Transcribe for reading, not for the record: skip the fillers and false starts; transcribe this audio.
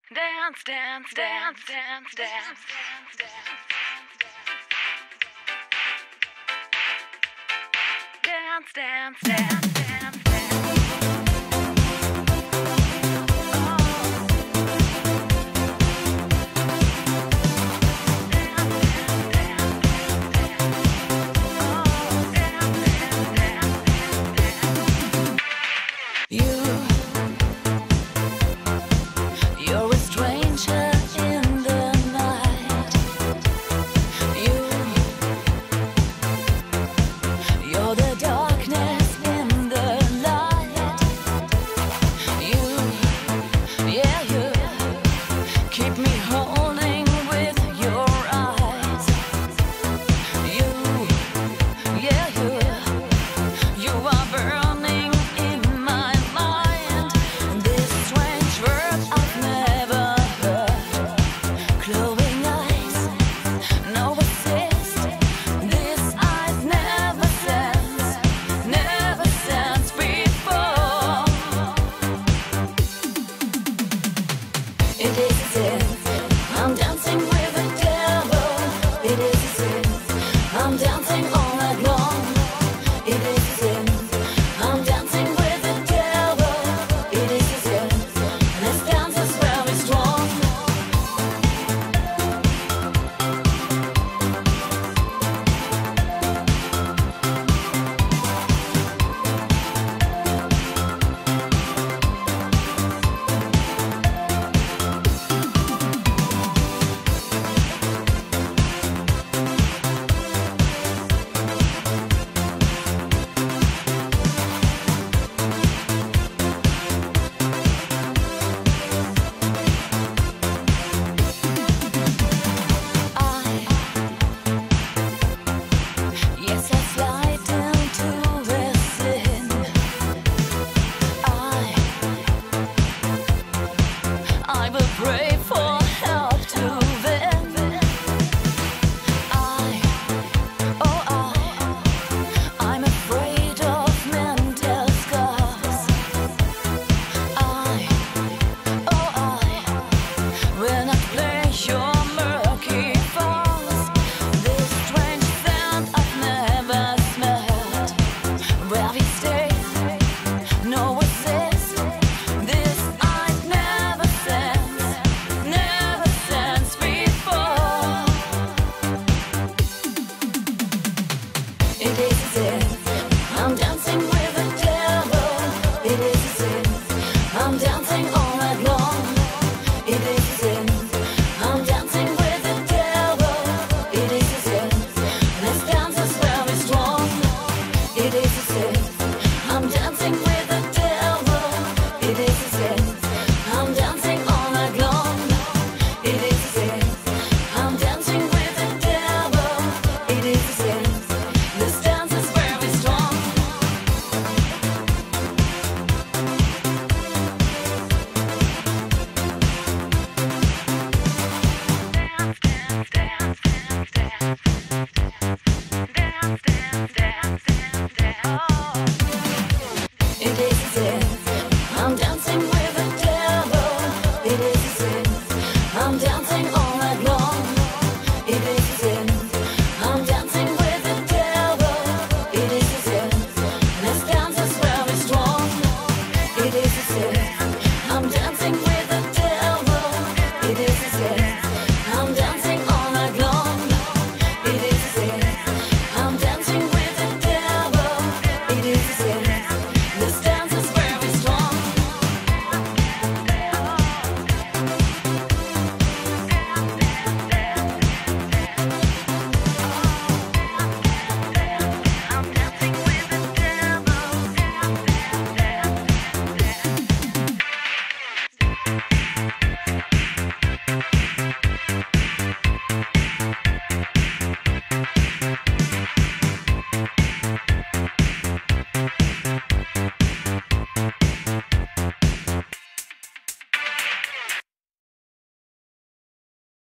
Dance, dance, dance, dance, dance, dance, dance, dance, dance, You're a stranger in the night. You're the darkness in the light. You keep me holding with your eyes. You are burning in my mind. This strange word I've never heard. Glowing eyes, no assist. This I've never sensed before. It is a sin. I'm dancing with the devil. It is a sin. I'm dancing all night long. It is a sin. I'm dancing with the devil. It is a sin. This dance is very strong. Yes, I slide into the sin. I will pray for help to them. I'm afraid of mental scars. When I play your murky farce, this strange sound I've never smelled. Where we stay, no assist. This I've never sensed before. It is a sin. I'm dancing with the devil. It is a sin. I'm dancing all night long. It is a sin. I'm dancing with the devil. It is a sin. This dance is very strong. It is a sin. I'm dancing with the devil. It is a sin. I'm dancing all night long. It is a sin. I'm dancing with the devil. It is a sin. This dance is very strong. It is a sin. I'm dancing with the devil. It is a sin. I'm dancing